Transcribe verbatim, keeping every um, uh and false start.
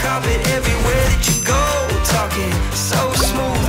carpet everywhere that you go. Talking so smooth,